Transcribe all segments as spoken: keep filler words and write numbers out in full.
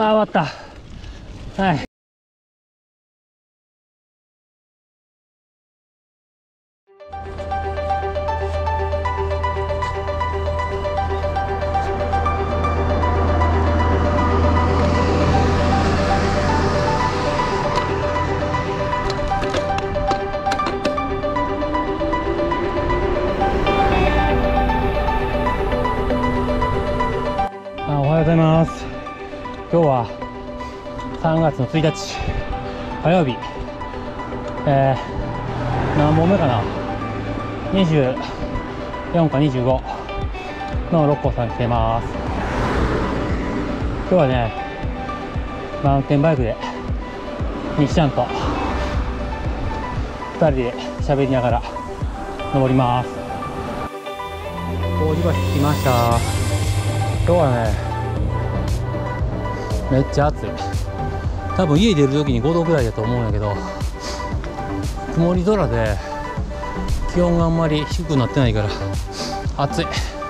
あ、終わった。はい。あ、おはようございます。今日はさんがつのついたち火曜日、えー、何本目かな、にじゅうよんかにじゅうごの六甲山に来てます。今日はね、マウンテンバイクで西ちゃんとふたりで喋りながら登ります。麹橋着きました。今日はね、めっちゃ暑い。多分家出る時にごどぐらいだと思うんやけど、曇り空で気温があんまり低くなってないから暑い。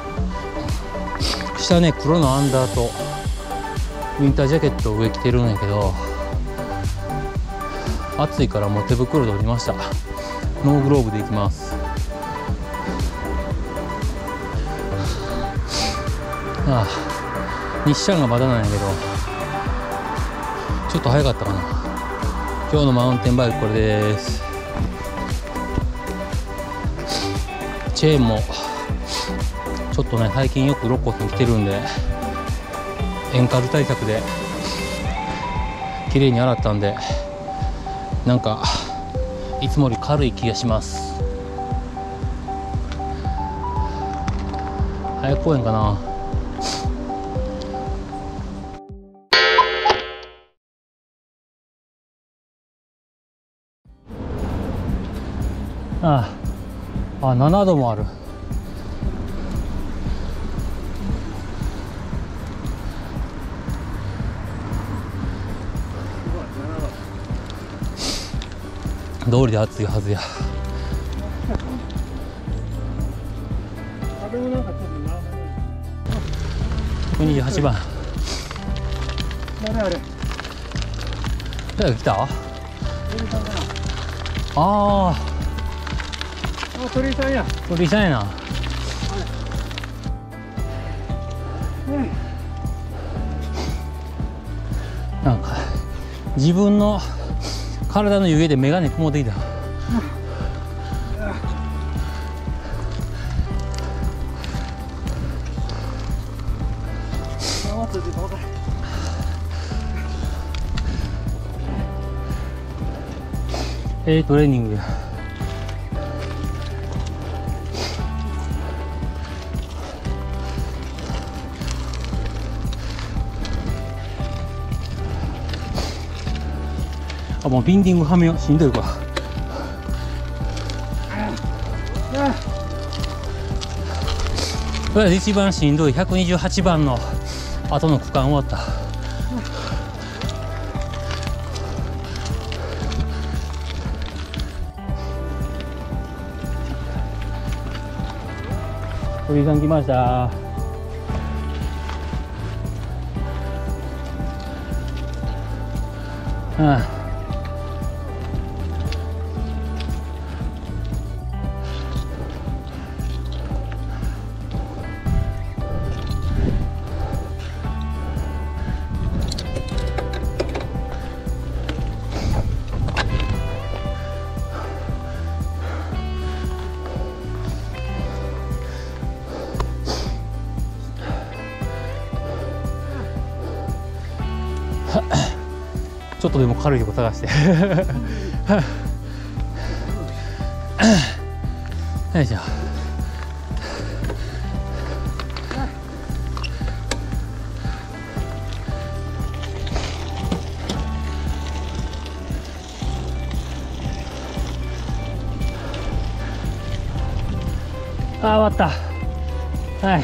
下ね、黒のアンダーとウィンタージャケットを上着てるんやけど、暑いからもう手袋取りました。ノーグローブで行きます。ああ、日ちゃんがまだなんやけど、ちょっと早かったかな。今日のマウンテンバイクこれです。チェーンもちょっとね、最近よく六甲山来てるんで塩カル対策で綺麗に洗ったんで、なんかいつもより軽い気がします。早く公園かな。ああ、あ、ななどもある。通りで暑いはずや。ひゃくにじゅうはちばん。誰あれ？誰が来た？ああ。鳥居さんや。鳥居さんやな。なんか自分の体の湯気で眼鏡曇ってきた。ええトレーニングや。あ、もうビンディングはめよう。しんどいか。とりあえず一番しんどいひゃくにじゅうはちばんの後の区間終わった。鳥居さん来ました。うん。ちょっとでも軽いとこ探してよいしょ。あ、終わった。はい。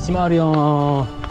いちまるよん